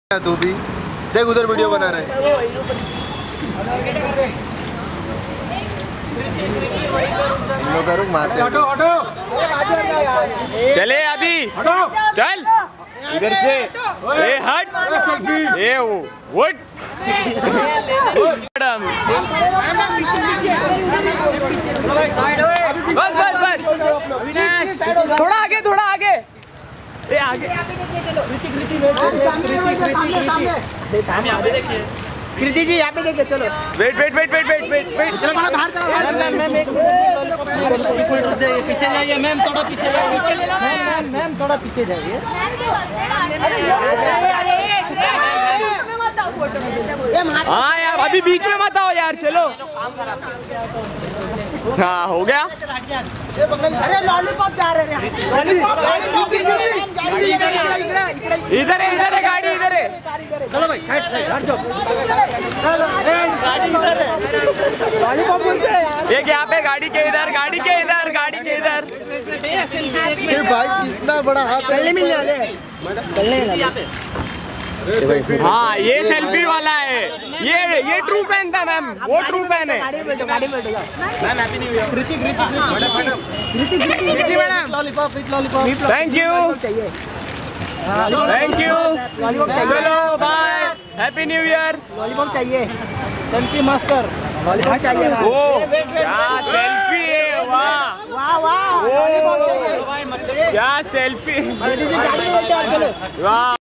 तू भी देख उधर वीडियो बना रहे हैं। लोग रुक मारते हैं। चले अभी चल इधर से ए हट ए वुड मैडम बस बस बस थोड़ा आगे ए आगे कृति जी यहाँ पे देखिए। चलो वेट चलो बाहर चलो। पीछे जाइए मैम, थोड़ा पीछे जाइए। मैम थोड़ा पीछे जाइए। हाँ यार अभी बीच में मत आओ यार। चलो हाँ हो गया। अरे लॉलीपॉप जा रहे हैं। इधर है गाड़ी इधर है। चलो भाई साइड लॉलीपॉप बोलते हैं यार। एक यहाँ पे गाड़ी के इधर भाई इतना बड़ा हाथ गले मिल जाए। हाँ ये सेल्फी वाला है। ये ट्रू फैन था मैम, वो ट्रू फैन है। गाड़ी में बैठो ma'am. Happy new year. Kriti madam lollipop thank you चलो bye happy new year. Lollipop चाहिए। सेल्फी मास्टर लॉलीपॉप चाहिए। ओ क्या सेल्फी है, वाह वाह क्या सेल्फी, वाह।